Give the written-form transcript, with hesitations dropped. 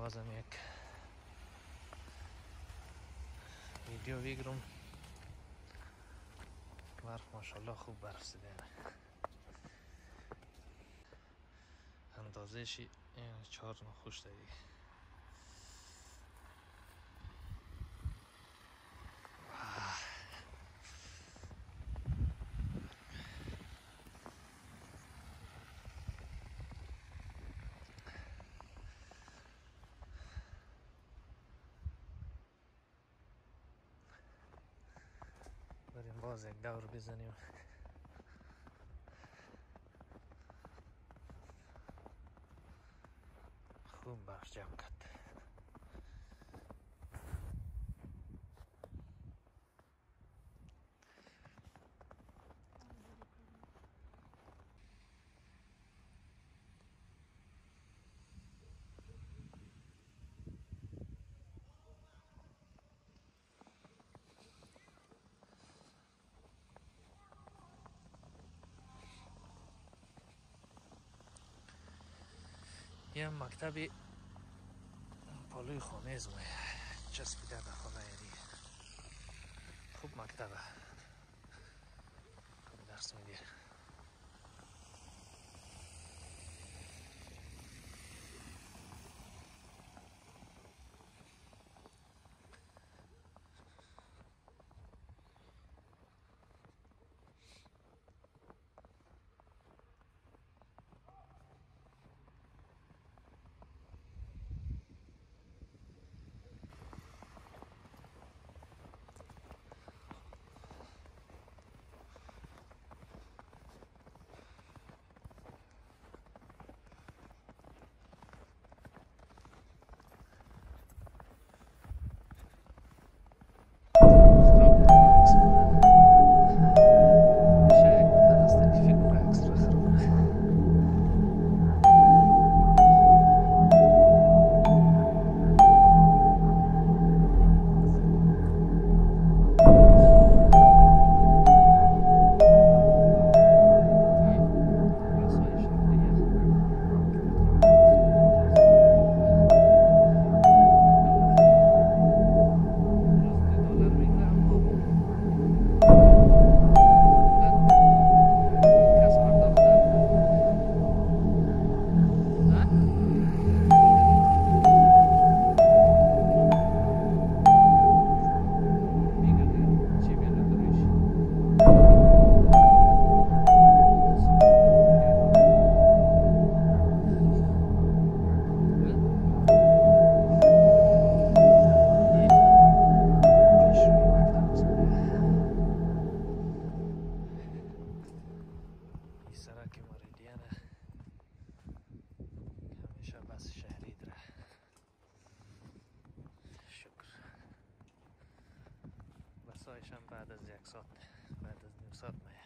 بازم یک ویدیو بگیرم. برف ماشاءالله خوب برفسیده، اندازهشی 4 خوش دیگه. بریم باز یک دور بزنیم. خوب برف جمع کرد. یه مکتبی پالوی خانه زمه چسبیده در خانه دیگه. خوب مکتبه، خوب درس میده. بعد از یک ساعت، بعد از نیم ساعت